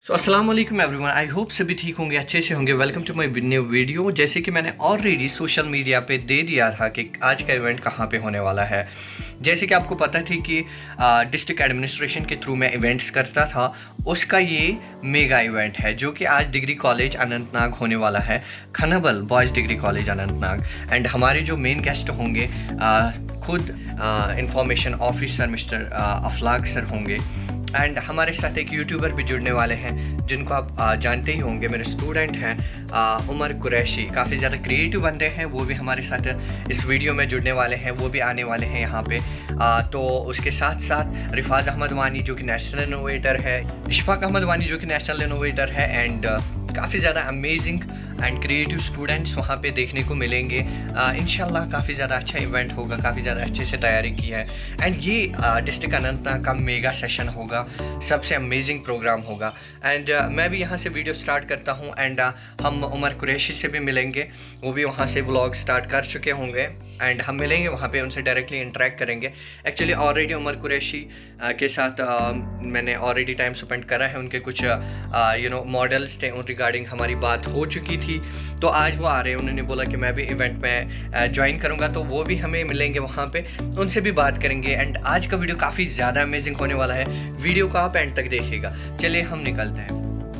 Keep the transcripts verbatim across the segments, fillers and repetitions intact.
सो अस्सलाम वालेकुम everyone, I hope सभी ठीक होंगे, अच्छे से होंगे। Welcome to my new video. जैसे कि मैंने ऑलरेडी सोशल मीडिया पे दे दिया था कि आज का इवेंट कहाँ पे होने वाला है। जैसे कि आपको पता थी कि डिस्ट्रिक्ट एडमिनिस्ट्रेशन के थ्रू मैं इवेंट्स करता था, उसका ये मेगा इवेंट है जो कि आज डिग्री कॉलेज अनंतनाग होने वाला है, Khanabal boys degree college Anantnag. And हमारे जो मेन गेस्ट होंगे आ, खुद information officer mister Aflaq sir होंगे। एंड हमारे साथ एक यूट्यूबर भी जुड़ने वाले हैं जिनको आप आ, जानते ही होंगे, मेरे स्टूडेंट हैं उमर कुरैशी। काफ़ी ज़्यादा क्रिएटिव बंदे हैं, वो भी हमारे साथ इस वीडियो में जुड़ने वाले हैं, वो भी आने वाले हैं यहाँ पे। आ, तो उसके साथ साथ रिफाज अहमद वानी जो कि नेशनल इनोवेटर है, इशफाक अहमद वानी जो कि नेशनल इनोवेटर है। एंड काफ़ी ज़्यादा अमेजिंग एंड क्रिएटिव स्टूडेंट्स वहाँ पे देखने को मिलेंगे। इंशाल्लाह काफ़ी ज़्यादा अच्छा इवेंट होगा, काफ़ी ज़्यादा अच्छे से तैयारी की है। एंड ये डिस्ट्रिक्ट अनंतनाग का मेगा सेशन होगा, सबसे अमेजिंग प्रोग्राम होगा। एंड uh, मैं भी यहाँ से वीडियो स्टार्ट करता हूँ। एंड uh, हम उमर कुरैशी से भी मिलेंगे, वो भी वहाँ से ब्लॉग स्टार्ट कर चुके होंगे। एंड हम मिलेंगे वहाँ पे, उनसे डायरेक्टली इंटरेक्ट करेंगे। एक्चुअली ऑलरेडी उमर कुरैशी के साथ आ, मैंने ऑलरेडी टाइम स्पेंड करा है, उनके कुछ यू नो मॉडल्स थे, उन रिगार्डिंग हमारी बात हो चुकी थी। तो आज वो आ रहे हैं, उन्होंने बोला कि मैं भी इवेंट में ज्वाइन करूँगा, तो वो भी हमें मिलेंगे वहाँ पे, उनसे भी बात करेंगे। एंड आज का वीडियो काफ़ी ज़्यादा अमेजिंग होने वाला है, वीडियो को आप एंड तक देखिएगा। चलिए हम निकलते हैं।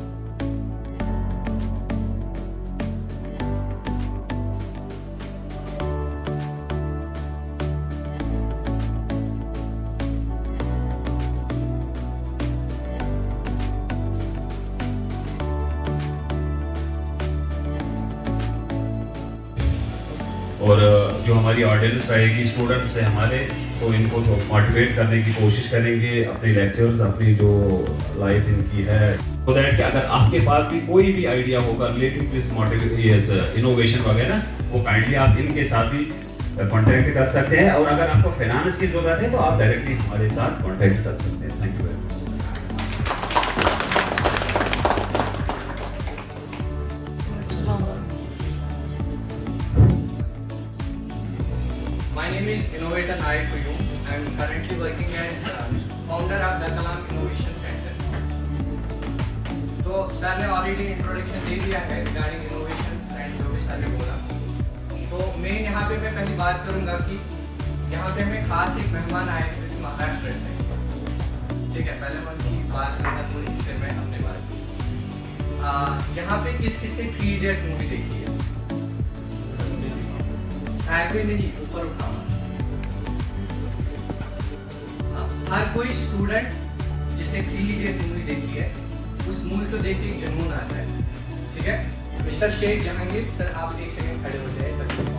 और जो हमारी ऑडियंस रहेगी, स्टूडेंट्स हैं हमारे, तो इनको तो मोटिवेट करने की कोशिश करेंगे, अपनी लेक्चर्स, अपनी जो लाइफ इनकी है, तो दैट कि अगर आपके पास भी कोई भी आइडिया होगा रिलेटेड टू दिस इनोवेशन वगैरह, वो काइंडली आप इनके साथ भी कॉन्टैक्ट कर सकते हैं। और अगर आपको फाइनेंस की जरूरत है तो आप डायरेक्टली हमारे साथ कॉन्टैक्ट कर सकते हैं। Thank you very much. My name is Innovator Nayak to you. I am currently working as uh, founder of the Kalam Innovation Center. तो सर ने ऑलरेडी इंट्रोडक्शन दे दिया है regarding innovations and service sir ने बोला। तो मैं यहाँ पे मैं पहली बात करूँगा कि यहाँ पे हमें खास एक मेहमान आए हैं जो महाराष्ट्र से। ठीक है, पहले मैं उनकी बात करना थोड़ी, फिर मैं अपनी बात की। यहाँ पे किस किस ने थ्री इडियट मूवी देखी है? साइड में नहीं, ऊपर उठाओ। हर कोई स्टूडेंट जिसने थ्री इडियट मूवी देखी है, उस मूवी को देख के एक जुनून आता है। ठीक है, मिस्टर शेख जहांगीर सर, आप एक सेकंड खड़े हो जाए।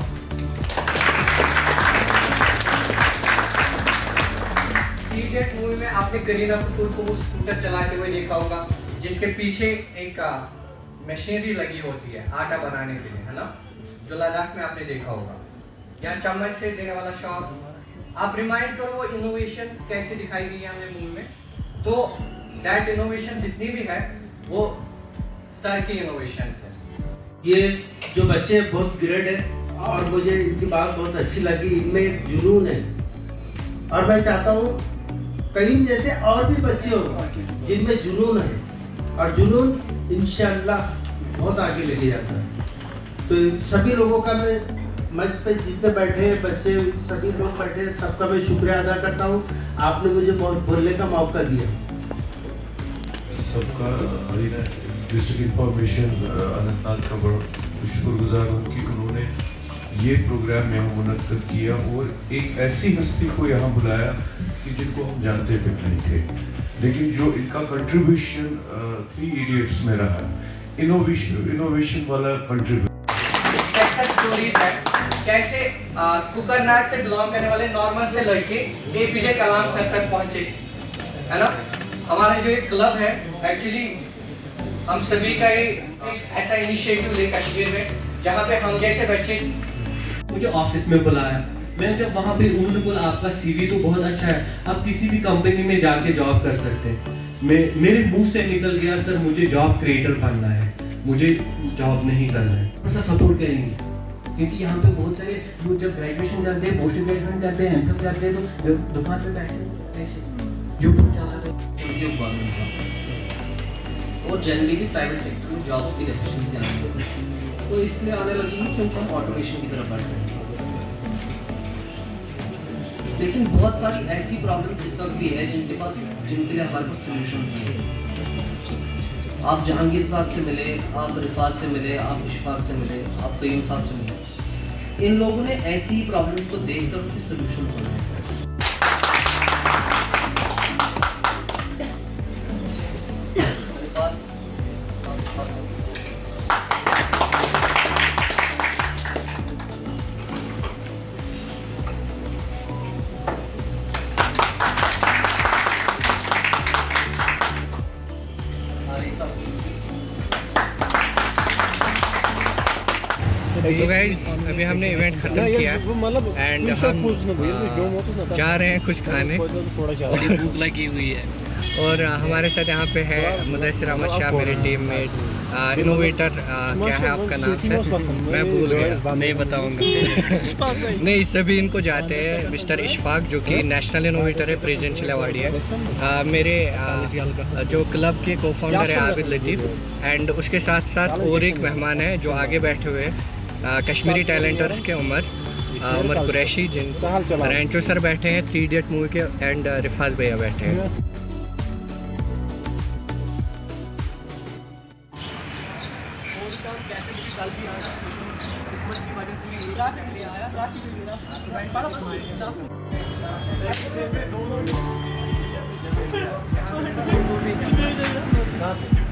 थ्री इडियट मूवी में आपने करीना कपूर को वो स्कूटर चलाते हुए देखा होगा, जिसके पीछे एक मशीनरी लगी होती है आटा बनाने के लिए, है ना, जो लद्दाख में आपने देखा होगा। यहाँ चम्मच से देने वाला शॉप, आप रिमाइंड करो वो इनोवेशन कैसे दिखाई गई है हमें मूवी में। तो दैट इनोवेशन जितनी भी है वो सर की इनोवेशन है। ये जो बच्चे बहुत ग्रेट है और मुझे इनकी बात बहुत अच्छी लगी, इनमें एक जुनून है। और मैं चाहता हूँ कहीं जैसे और भी बच्चे हो जिनमें जुनून है, और जुनून इंशाअल्लाह बहुत आगे लेके जाता है। तो सभी लोगों का मैं मंच पे जितने बैठे बच्चे, सभी लोग बैठे, सबका मैं शुक्रिया अदा करता हूँ, आपने मुझे बहुत बोलने का मौका दिया। सबका डिस्ट्रिक्ट इंफॉर्मेशन अनंतनाग का बहुत शुक्रगुजार हूँ कि उन्होंने ये प्रोग्राम यहाँ मुनक्किद किया और एक ऐसी हस्ती को यहाँ बुलाया कि जिनको हम जानते तक नहीं थे, लेकिन जो इनका कंट्रीब्यूशन थ्री इडियट्स में रहा, इनोवेशन इनोवेशन वाला कंट्रीब्यूशन। सक्सेस स्टोरीज है कैसे कुकरनाग से बिलोंग करने वाले नॉर्मल से लड़के एपीजे कलाम सर तक पहुंचे, है ना। हमारा जो एक क्लब है, एक्चुअली हम सभी का एक ऐसा इनिशिएटिव ले कश्मीर में, जहाँ पे हम जैसे बच्चे, मुझे ऑफिस में बुलाया। मैं जब वहाँ पे, उन्होंने बोला आपका सीवी तो बहुत अच्छा है, आप किसी भी कंपनी में जाके जॉब कर सकते हैं। मैं मेरे मुंह से निकल गया, सर मुझे जॉब क्रिएटर बनना है, मुझे जॉब नहीं करना है। थोड़ा सा सपोर्ट करेंगे, क्योंकि यहाँ पे बहुत सारे लोग जब ग्रेजुएशन करते हैं, पोस्ट ग्रेजुएशन करते हैं, एमटेक करते हैं, तो दुकान पे बैठे ऐसे यूट्यूब चलाते हैं। और जनरली भी प्राइवेट सेक्टर में जॉब्स की डेफिशिएंसी आने लगी, तो इसलिए आने लगी क्योंकि हम ऑटोमेशन की तरफ बढ़ रहे हैं। लेकिन बहुत सारी ऐसी प्रॉब्लम्स इस वक्त भी है जिनके पास जिनके लिए हमारे पास सोल्यूशंस नहीं है। आप जहांगीर साहब से मिले, आप रिफात से मिले, आप इशफाक से मिले, आप कईम साहब से मिले, इन लोगों ने ऐसी ही प्रॉब्लम्स को देखकर उनके सोल्यूशन बनाए। तो गाइस अभी हमने इवेंट खत्म किया एंड हम जा रहे हैं कुछ खाने, बड़ी भूख लगी हुई है। और हमारे साथ यहाँ पे है मुदस्सिर अहमद शाह, मेरे टीम में इनोवेटर। क्या है आपका नाम सर? मैं भूल गया, नहीं बताऊंगा। नहीं, सभी इनको जाते हैं। मिस्टर इशफाक जो कि नेशनल इनोवेटर है, प्रेजेंशियल अवार्डी है। आ, मेरे आ, जो क्लब के को फाउंडर है आबिद लतीफ़, एंड उसके साथ साथ और एक मेहमान है जो आगे बैठे हुए हैं, कश्मीरी टैलेंटर्स के उमर उमर कुरैशी, जिन रेंचो सर बैठे हैं थ्री इडियट मूवी के, एंड रिफात भैया बैठे हैं। दोनों